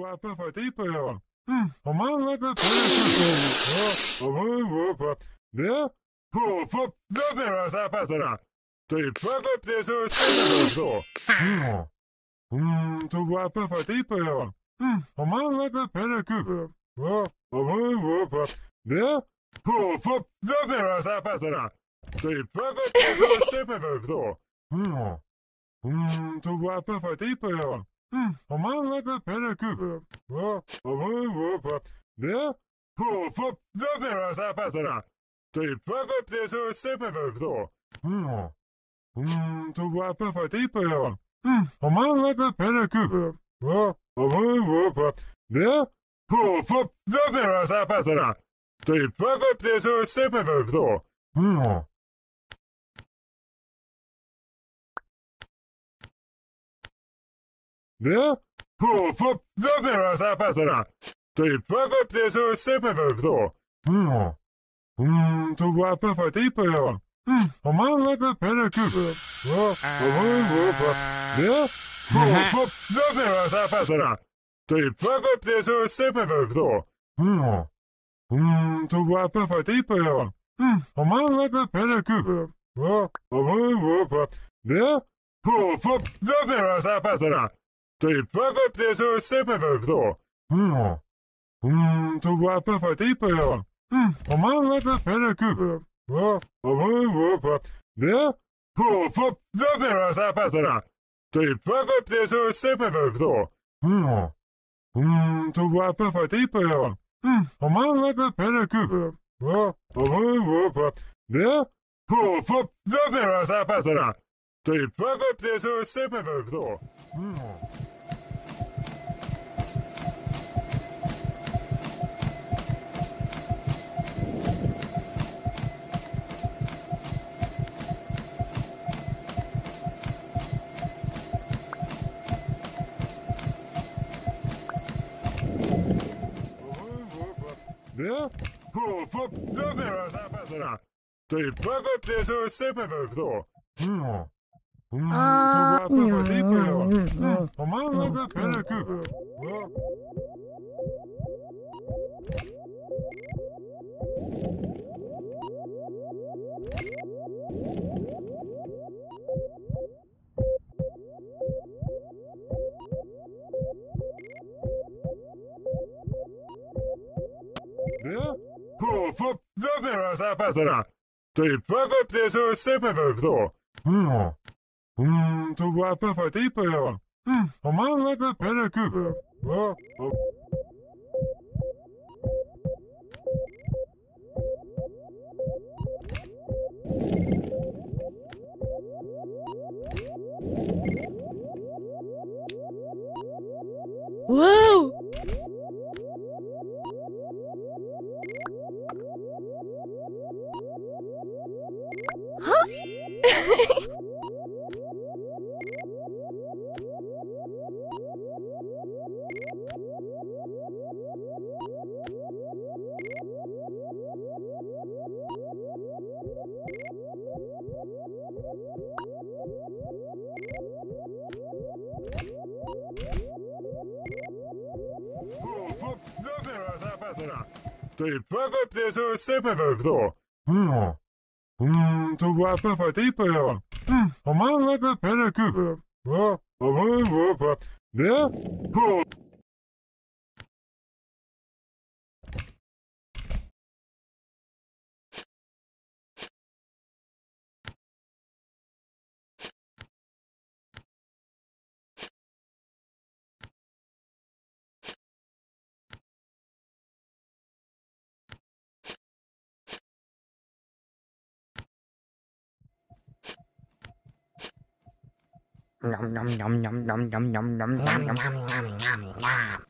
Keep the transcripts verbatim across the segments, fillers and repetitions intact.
var pappa tipper. Mm, om man var pappa tipper. Det? På för då blir det så här pattarna. Typ pappa det så stämmer då. Mm. Mm, då var pappa tipper. Mm, om man var pappa tipper. Ja, det? På för då blir det så här pattarna. Typ pappa det så stämmer då. Mm. Mm, då var pappa tipper. Mm, om man var pappa tipper. Ja, det? På för då blir det så här pattarna. Typ pappa det så stämmer då. Mm. Mm, då var pappa tipper. Mm, om man var pappa tipper. Ja, det? På för då blir det så här pattarna. Typ pappa det så stämmer då. Mm. Det? På för då blir det så här pattarna. Typ pappa det så stämmer då. Mm. Mm, då var pappa tipper. Mm, om man var pappa tipper. Ja, det? På för då blir det så här pattarna. Typ pappa det så stämmer då. Mm. Mm, då var pappa tipper. Mm, om man var pappa tipper. Ja, det? På för då blir det så här pattarna. Typ pappa det så stämmer då. Mm. Mm, då var pappa tipper. Mm, om man var pappa tipper. Ja, det? På för då blir det så här pattarna. Typ pappa det så stämmer då. Mm. Mm, då var pappa tipper. Mm, om man var pappa tipper. Ja, det? På för då blir det så här pattarna. Typ pappa det så stämmer då. Mm. Det? På för då blir det så här pattarna. Typ pappa det så stämmer då. Mm. Mm, då var pappa tipper. Mm, om man var pappa tipper. Ja. Det? På för då blir det så här pattarna. Typ pappa det så stämmer då. Mm. Mm, då var pappa tipper. Mm, om man var pappa tipper. Ja. Wow! Typ pappa det så stämmer då. Mm. Mm, då var pappa tipper. Mm, om man var pappa tipper. Ja, det? På Nom nom nom nom nom nom nom nom nom nom nom nom.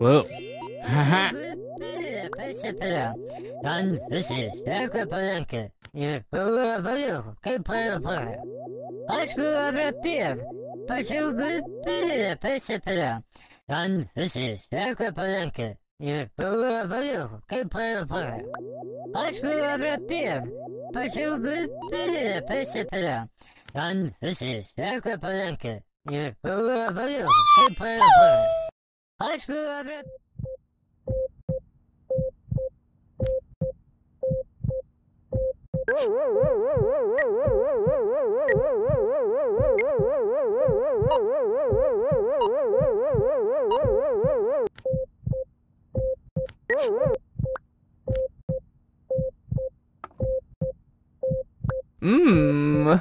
Whoa. Haha. Dan precies, welke plekken je wil geen plekken. Als je repeteert, pas je wil presenteren. Dan precies, welke plekken je wil geen plekken. Als je repeteert, pas je wil presenteren. Dan precies, welke plekken je wil geen plekken. Als je repeteert. Mmm.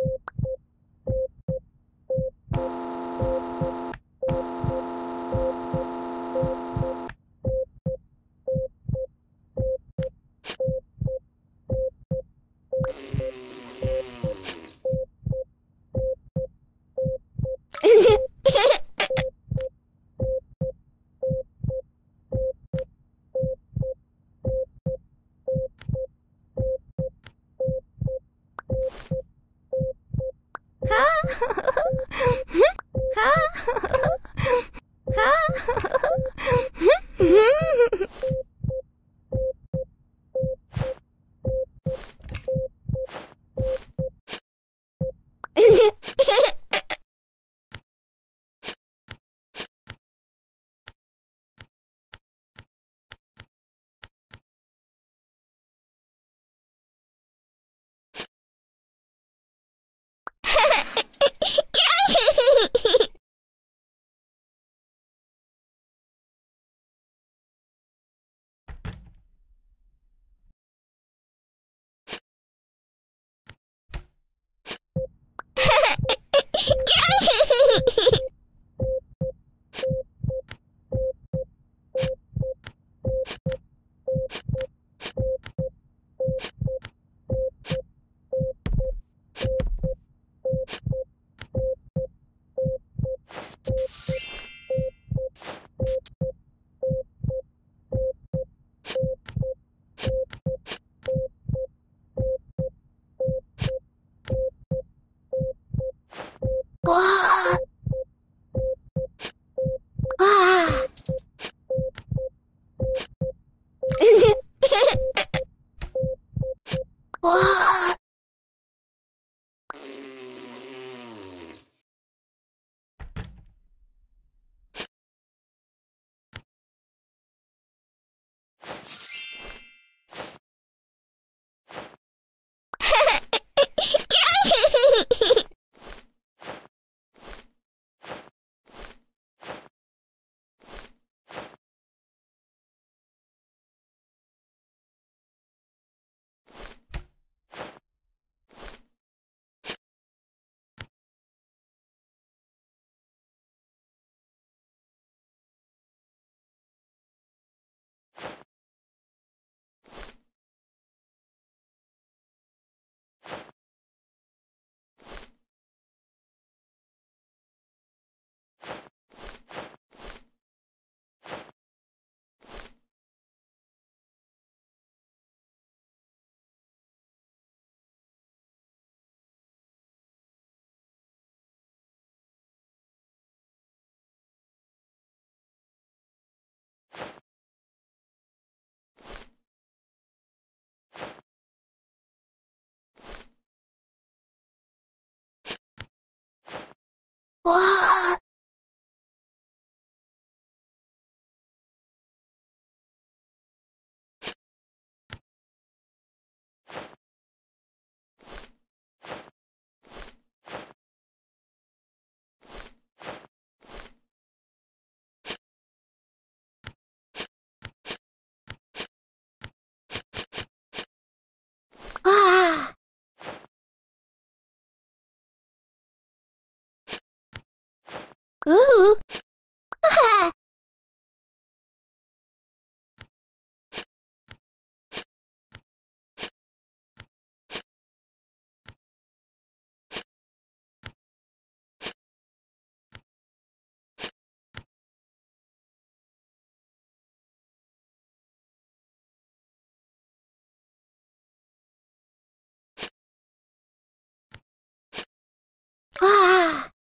Ooh.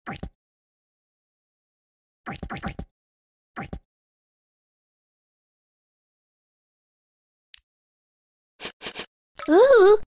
Ooh.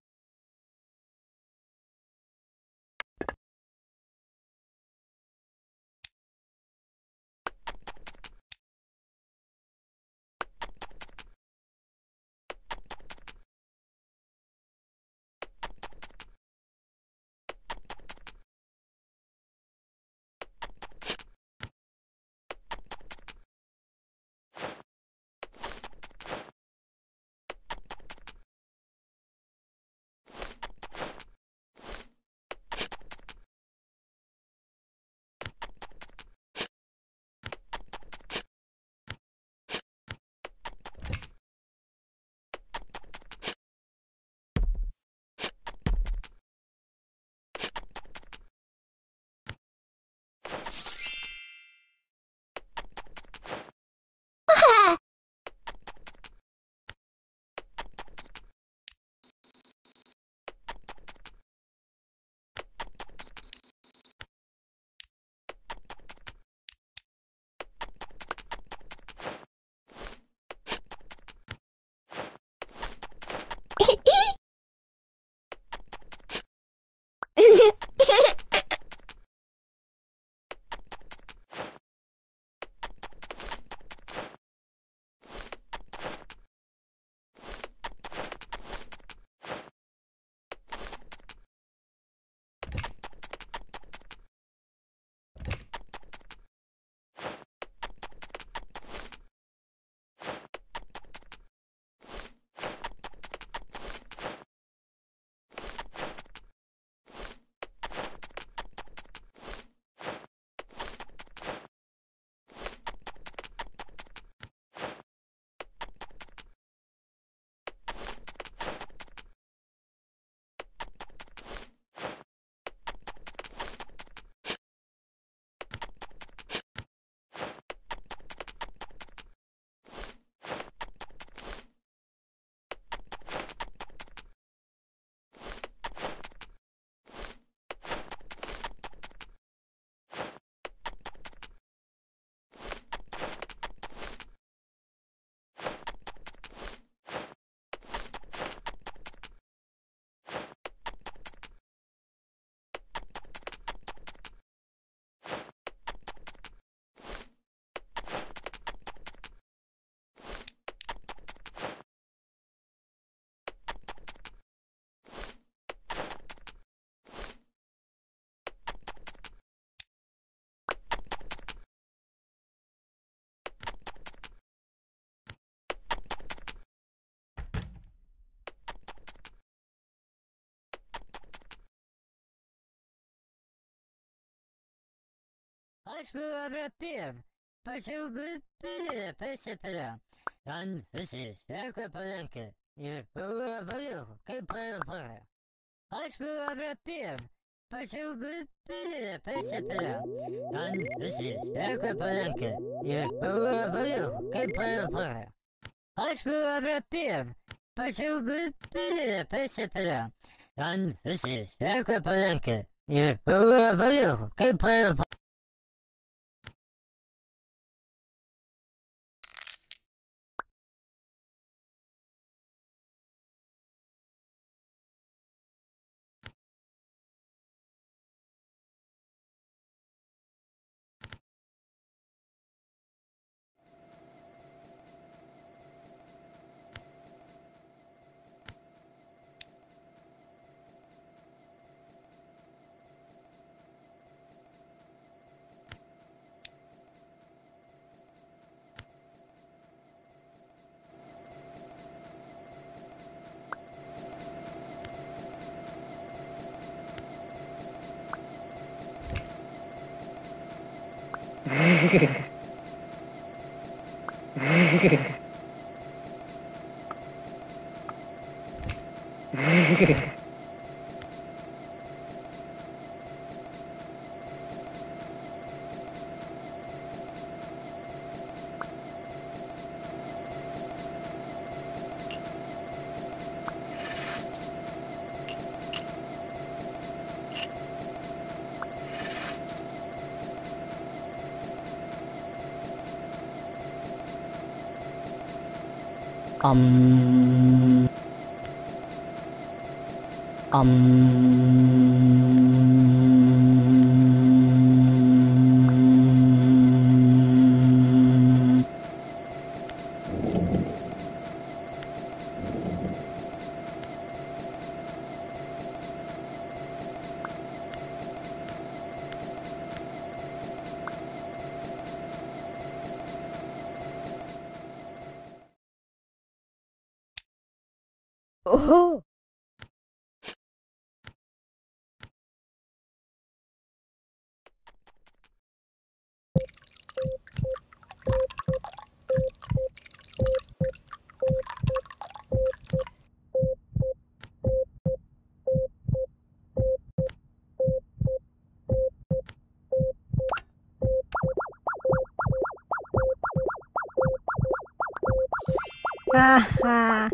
Sakura Pepi, FuTube P C P. And this is Sakura in FuTube P C P. Sakura Pepi, FuTube P C P. And this is Sakura in FuTube P C P. Sakura Pepi, FuTube P C P. And this is Sakura in FuTube P C P. Um. Um. Oh. Ha ha.